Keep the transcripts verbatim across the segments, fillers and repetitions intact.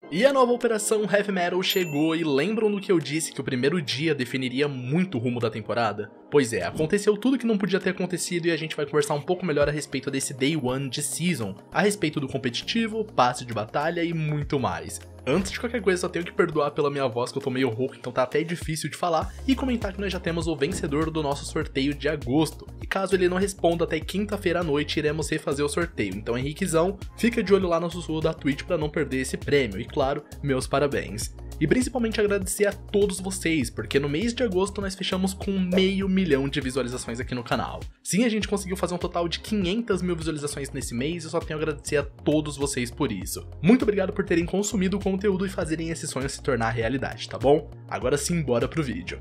E a nova Operação Heavy Metal chegou e lembram do que eu disse que o primeiro dia definiria muito o rumo da temporada? Pois é, aconteceu tudo que não podia ter acontecido e a gente vai conversar um pouco melhor a respeito desse Day One de Season, a respeito do competitivo, passe de batalha e muito mais. Antes de qualquer coisa, só tenho que perdoar pela minha voz, que eu tô meio rouco, então tá até difícil de falar, e comentar que nós já temos o vencedor do nosso sorteio de agosto. E caso ele não responda até quinta-feira à noite, iremos refazer o sorteio. Então, Henriquezão, fica de olho lá no sussurro da Twitch pra não perder esse prêmio. E claro, meus parabéns. E principalmente agradecer a todos vocês, porque no mês de agosto nós fechamos com meio milhão de visualizações aqui no canal. Sim, a gente conseguiu fazer um total de quinhentas mil visualizações nesse mês e eu só tenho a agradecer a todos vocês por isso. Muito obrigado por terem consumido o conteúdo e fazerem esse sonho se tornar realidade, tá bom? Agora sim, bora pro vídeo.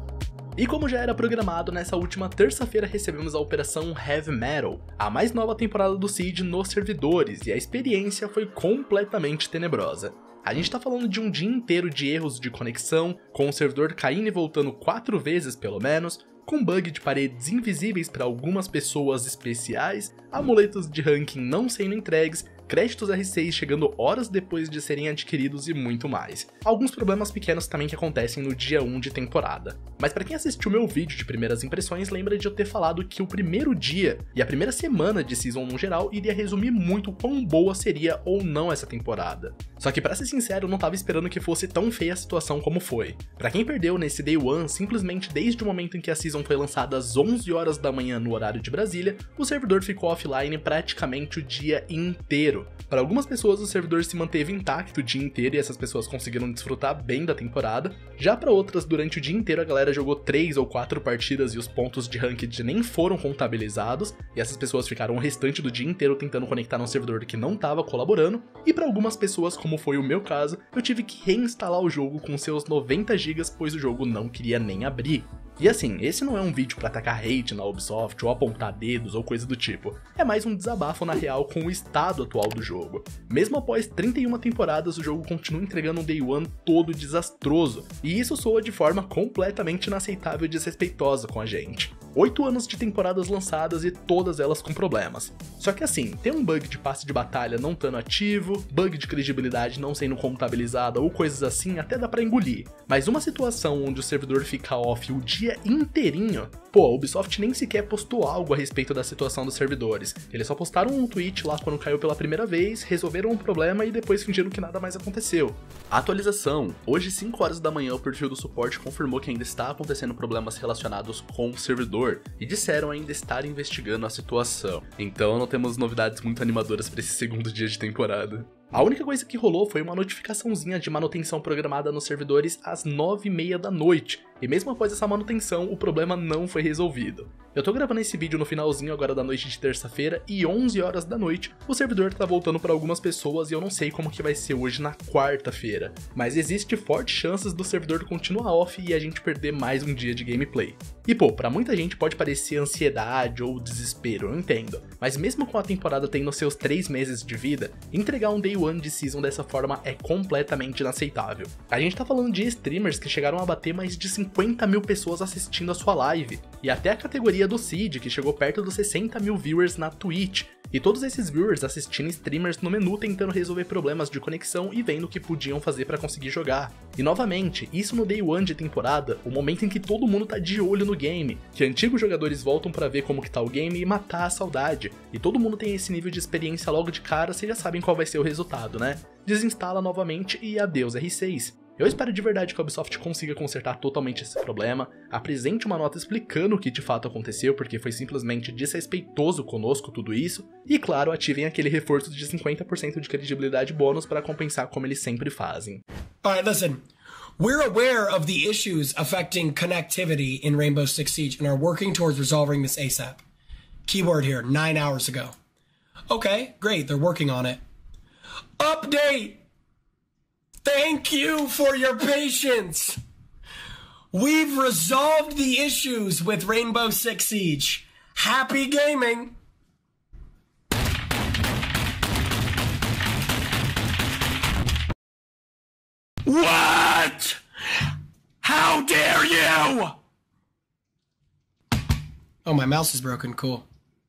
E como já era programado, nessa última terça-feira recebemos a Operação Heavy Metal, a mais nova temporada do Siege nos servidores, e a experiência foi completamente tenebrosa. A gente tá falando de um dia inteiro de erros de conexão, com o servidor caindo e voltando quatro vezes pelo menos, com bug de paredes invisíveis para algumas pessoas especiais, amuletos de ranking não sendo entregues, créditos R seis chegando horas depois de serem adquiridos e muito mais. Alguns problemas pequenos também que acontecem no dia um de temporada. Mas pra quem assistiu meu vídeo de primeiras impressões, lembra de eu ter falado que o primeiro dia e a primeira semana de Season no geral iria resumir muito quão boa seria ou não essa temporada. Só que pra ser sincero, eu não tava esperando que fosse tão feia a situação como foi. Pra quem perdeu nesse Day One, simplesmente desde o momento em que a Season foi lançada às onze horas da manhã no horário de Brasília, o servidor ficou offline praticamente o dia inteiro. Para algumas pessoas o servidor se manteve intacto o dia inteiro e essas pessoas conseguiram desfrutar bem da temporada, já para outras durante o dia inteiro a galera jogou três ou quatro partidas e os pontos de ranked nem foram contabilizados, e essas pessoas ficaram o restante do dia inteiro tentando conectar num servidor que não estava colaborando, e para algumas pessoas, como foi o meu caso, eu tive que reinstalar o jogo com seus noventa gigas, pois o jogo não queria nem abrir. E assim, esse não é um vídeo pra atacar hate na Ubisoft ou apontar dedos ou coisa do tipo, é mais um desabafo na real com o estado atual do jogo. Mesmo após trinta e uma temporadas, o jogo continua entregando um Day One todo desastroso, e isso soa de forma completamente inaceitável e desrespeitosa com a gente. Oito anos de temporadas lançadas e todas elas com problemas. Só que assim, tem um bug de passe de batalha não estando ativo, bug de credibilidade não sendo contabilizada ou coisas assim até dá pra engolir. Mas uma situação onde o servidor fica off o dia inteirinho, pô, a Ubisoft nem sequer postou algo a respeito da situação dos servidores. Eles só postaram um tweet lá quando caiu pela primeira vez, resolveram o problema e depois fingiram que nada mais aconteceu. Atualização. Hoje, cinco horas da manhã, o perfil do suporte confirmou que ainda está acontecendo problemas relacionados com o servidor, e disseram ainda estar investigando a situação. Então não temos novidades muito animadoras para esse segundo dia de temporada. A única coisa que rolou foi uma notificaçãozinha de manutenção programada nos servidores às nove e meia da noite, e mesmo após essa manutenção, o problema não foi resolvido. Eu tô gravando esse vídeo no finalzinho agora da noite de terça-feira, e onze horas da noite, o servidor tá voltando para algumas pessoas e eu não sei como que vai ser hoje na quarta-feira. Mas existe fortes chances do servidor continuar off e a gente perder mais um dia de gameplay. E pô, pra muita gente pode parecer ansiedade ou desespero, eu entendo, mas mesmo com a temporada tendo seus três meses de vida, entregar um Day One de Season dessa forma é completamente inaceitável. A gente tá falando de streamers que chegaram a bater mais de cinquenta mil pessoas assistindo a sua live, e até a categoria do Siege, que chegou perto dos sessenta mil viewers na Twitch, e todos esses viewers assistindo streamers no menu tentando resolver problemas de conexão e vendo o que podiam fazer pra conseguir jogar. E novamente, isso no Day One de temporada, o momento em que todo mundo tá de olho no game, que antigos jogadores voltam pra ver como que tá o game e matar a saudade, e todo mundo tem esse nível de experiência logo de cara, vocês já sabem qual vai ser o resultado, né? Desinstala novamente e adeus R seis. Eu espero de verdade que a Ubisoft consiga consertar totalmente esse problema, apresente uma nota explicando o que de fato aconteceu, porque foi simplesmente desrespeitoso conosco tudo isso, e claro, ativem aquele reforço de cinquenta por cento de credibilidade bônus para compensar como eles sempre fazem. Alright, listen. We're aware of the issues affecting connectivity in Rainbow Six Siege and are working towards resolving this ASAP. Keyword here, nine hours ago. Okay, great, they're working on it. Update! Thank you for your patience! We've resolved the issues with Rainbow Six Siege. Happy gaming! What? How dare you? Oh, my mouse is broken. Cool.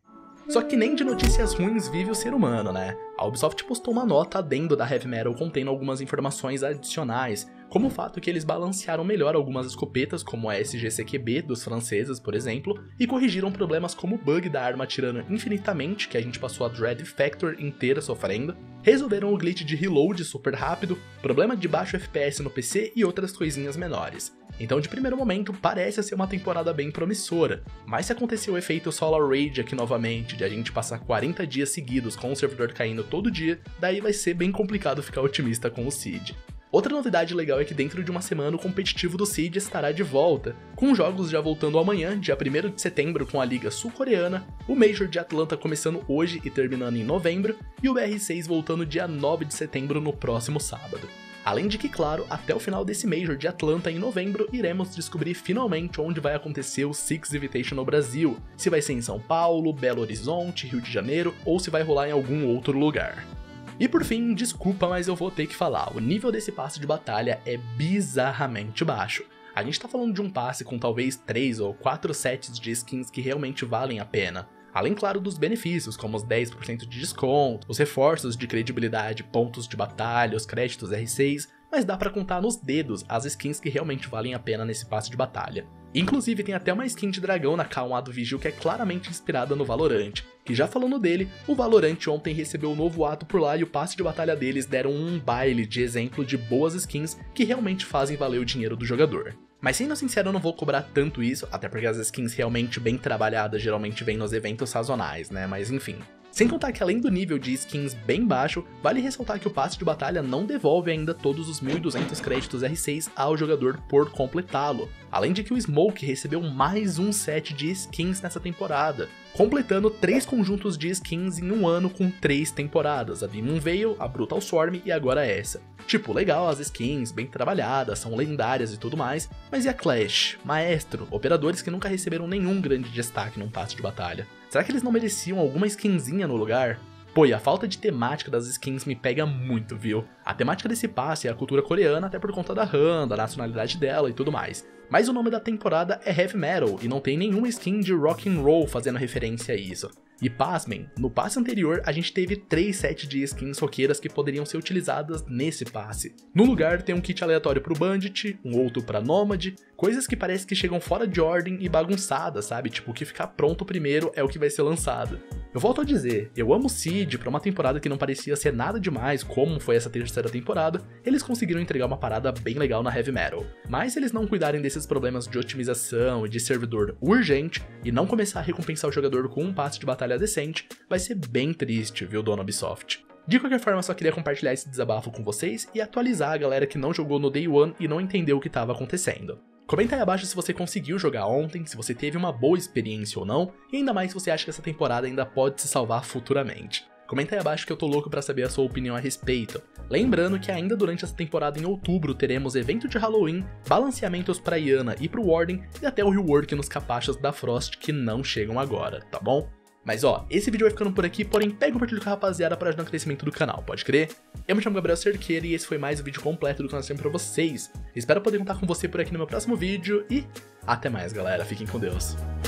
Só que nem de notícias ruins vive o ser humano, né? A Ubisoft postou uma nota adendo da Heavy Metal contendo algumas informações adicionais, como o fato que eles balancearam melhor algumas escopetas, como a S G C Q B dos franceses, por exemplo, e corrigiram problemas como o bug da arma atirando infinitamente, que a gente passou a Dread Factor inteira sofrendo, resolveram o glitch de reload super rápido, problema de baixo F P S no P C e outras coisinhas menores. Então de primeiro momento parece ser uma temporada bem promissora, mas se acontecer o efeito Solar Rage aqui novamente, de a gente passar quarenta dias seguidos com o servidor caindo todo dia, daí vai ser bem complicado ficar otimista com o Siege. Outra novidade legal é que dentro de uma semana o competitivo do Siege estará de volta, com jogos já voltando amanhã, dia primeiro de setembro com a Liga Sul-Coreana, o Major de Atlanta começando hoje e terminando em novembro, e o B R seis voltando dia nove de setembro no próximo sábado. Além de que, claro, até o final desse Major de Atlanta em novembro, iremos descobrir finalmente onde vai acontecer o Six Invitational Brasil, se vai ser em São Paulo, Belo Horizonte, Rio de Janeiro, ou se vai rolar em algum outro lugar. E por fim, desculpa, mas eu vou ter que falar, o nível desse passe de batalha é bizarramente baixo. A gente tá falando de um passe com talvez três ou quatro sets de skins que realmente valem a pena. Além, claro, dos benefícios, como os dez por cento de desconto, os reforços de credibilidade, pontos de batalha, os créditos R seis, mas dá pra contar nos dedos as skins que realmente valem a pena nesse passe de batalha. Inclusive tem até uma skin de dragão na K um A do Vigil que é claramente inspirada no Valorant, que já falando dele, o Valorant ontem recebeu um novo ato por lá e o passe de batalha deles deram um baile de exemplo de boas skins que realmente fazem valer o dinheiro do jogador. Mas sendo sincero, eu não vou cobrar tanto isso, até porque as skins realmente bem trabalhadas geralmente vêm nos eventos sazonais, né, mas enfim. Sem contar que além do nível de skins bem baixo, vale ressaltar que o passe de batalha não devolve ainda todos os mil e duzentos créditos R seis ao jogador por completá-lo. Além de que o Smoke recebeu mais um set de skins nessa temporada, completando três conjuntos de skins em um ano com três temporadas, a Demon Veil, a Brutal Swarm e agora essa. Tipo, legal as skins, bem trabalhadas, são lendárias e tudo mais, mas e a Clash, Maestro, operadores que nunca receberam nenhum grande destaque num passe de batalha? Será que eles não mereciam alguma skinzinha no lugar? Pô, e a falta de temática das skins me pega muito, viu? A temática desse passe é a cultura coreana, até por conta da Han, da nacionalidade dela e tudo mais. Mas o nome da temporada é Heavy Metal e não tem nenhuma skin de rock and roll fazendo referência a isso. E pasmem, no passe anterior a gente teve três sets de skins roqueiras que poderiam ser utilizadas nesse passe. No lugar tem um kit aleatório pro Bandit, um outro pra Nomad, coisas que parece que chegam fora de ordem e bagunçadas, sabe? Tipo, o que ficar pronto primeiro é o que vai ser lançado. Eu volto a dizer, eu amo Siege, pra uma temporada que não parecia ser nada demais como foi essa terceira temporada, eles conseguiram entregar uma parada bem legal na Heavy Metal. Mas se eles não cuidarem desses problemas de otimização e de servidor urgente, e não começar a recompensar o jogador com um passe de batalha decente, vai ser bem triste, viu, dona Ubisoft? De qualquer forma, só queria compartilhar esse desabafo com vocês e atualizar a galera que não jogou no Day One e não entendeu o que estava acontecendo. Comenta aí abaixo se você conseguiu jogar ontem, se você teve uma boa experiência ou não, e ainda mais se você acha que essa temporada ainda pode se salvar futuramente. Comenta aí abaixo que eu tô louco pra saber a sua opinião a respeito. Lembrando que ainda durante essa temporada em outubro teremos evento de Halloween, balanceamentos pra Iana e pro Warden, e até o rework nos capachas da Frost que não chegam agora, tá bom? Mas ó, esse vídeo vai ficando por aqui, porém pega e compartilha com a rapaziada para ajudar no crescimento do canal, pode crer? Eu me chamo Gabriel Cerqueira e esse foi mais um vídeo completo do que nós temos pra vocês. Espero poder contar com você por aqui no meu próximo vídeo e até mais galera, fiquem com Deus.